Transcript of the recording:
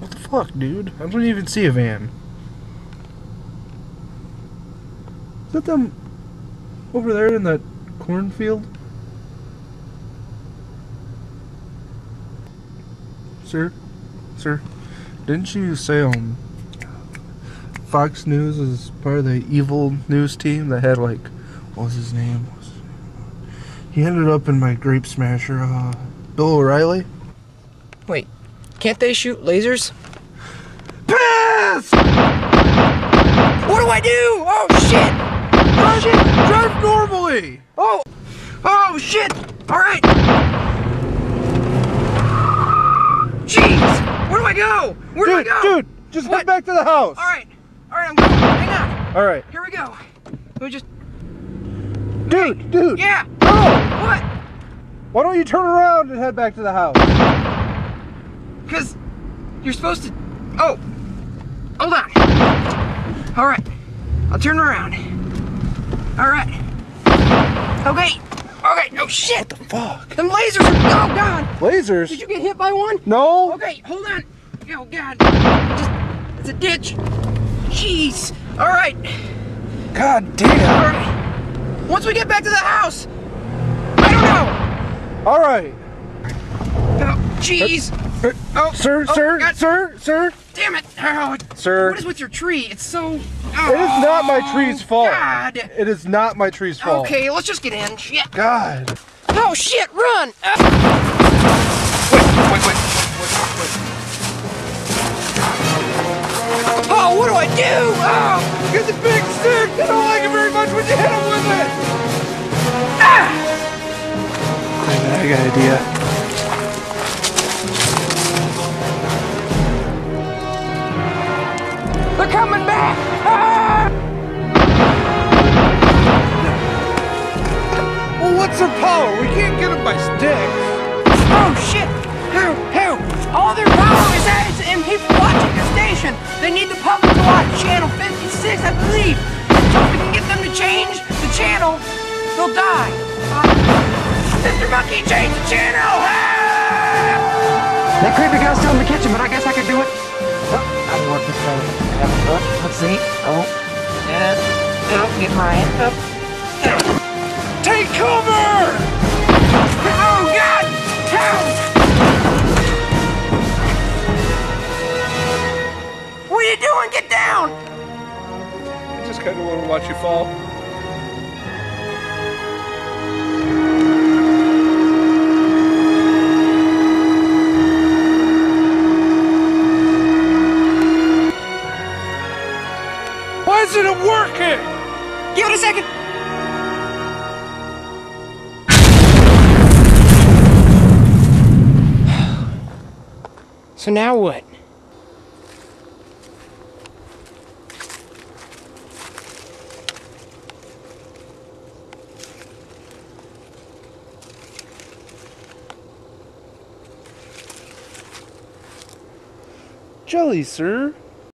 What the fuck, dude? I don't even see a van. Is that them over there in that cornfield? Sir? Sir? Didn't you say Fox News is part of the evil news team that had like, what was his name? He ended up in my Grape Smasher, Bill O'Reilly? Wait, can't they shoot lasers? Pass! What do I do? Oh shit! Oh shit! Drive normally! Oh shit! Alright! Jeez! Where do I go? Where do I go? Dude, just head back to the house! Alright, I'm going. Hang on. Alright. Here we go. Let me just... Dude! Yeah! No! What? Why don't you turn around and head back to the house? Because you're supposed to... Oh! Hold on. Alright. I'll turn around. Alright. Okay. Oh shit! What the fuck? Them lasers are... Oh god! Lasers? Did you get hit by one? No! Okay, hold on. Oh god. It's a ditch. Jeez. Alright. God damn! Alright. Once we get back to the house. I don't know. Alright. Oh, jeez. Oh, Sir, oh, sir, God. sir. Damn it. Oh, Sir. what is with your tree? It's so... It is not my tree's fault. God. It is not my tree's fault. Okay, let's just get in. Shit. God. Oh, shit, run. Wait. Oh, what do I do? Oh, Get the big stick! I don't like it very much when you hit him with it! ah. I got an idea. They're coming back. Ah. Well, what's their power? We can't get them by sticks. Oh, shit. Who? All their power is at its in people watching the station. They need the public to watch channel 56, I believe. So if we can get them to change the channel, they'll die. Mr. Monkey, change the channel! Ah! That creepy guy's still in the kitchen, but I guess I could do it. Oh, I can work this way. Let's see. Oh. Get Ryan. Take cover! Oh, God! Help! What are you doing? Get down! I just kind of want to watch you fall. Why isn't it working? Give it a second. So now what? Jelly, sir.